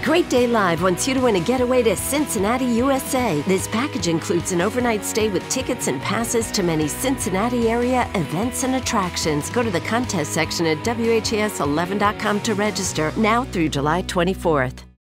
great day live wants you to win a getaway to Cincinnati, USA. This package includes an overnight stay with tickets and passes to many Cincinnati area events and attractions. Go to the contest section at WHAS11.com to register now through July 24th.